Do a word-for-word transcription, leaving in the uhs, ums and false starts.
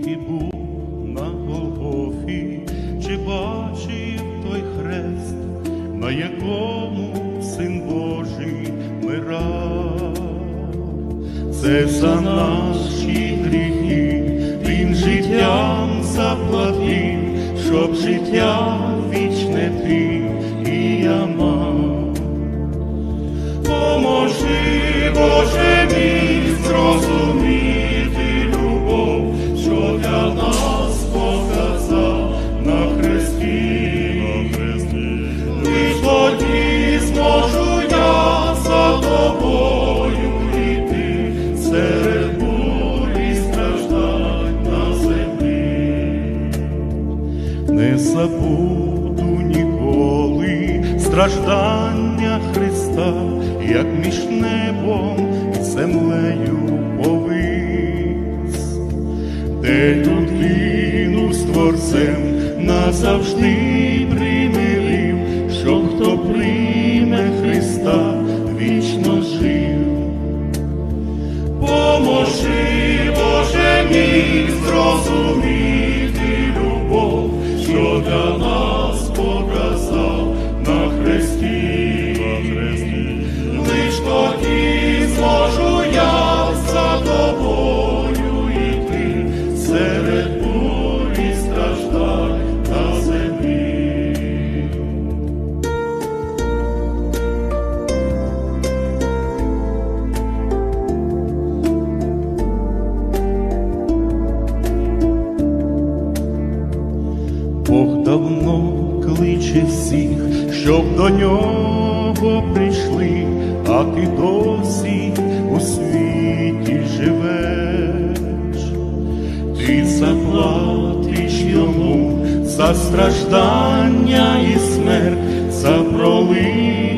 Скільки був на Голгофі, чи бачив той хрест, на якому Син Божий мирав? Це за наші гріхи Він життям заплатив, щоб життя вічне ти і я мав. Поможи, Боже мій, зрозуміти любов, що для нас показав на хресті. Лиш тоді зможу я за тобою йти, серед бурь і страждань на землі. Не забуду ніколи страждання Христа, як між небом і землею повис, де людину з Творцем назавжди примирив, що хто прийме Христа, вічно жив. Поможи, Боже мій, зрозуміти любов, що для нас показав на хресті. Лиш тоді зможу я за тобою йти, серед бурь і страждань на землі. Бог давно кличе всіх, щоб до нього прийшли, а ти досі у світі живеш. Ти заплатиш йому за страждання і смерть, за пролиття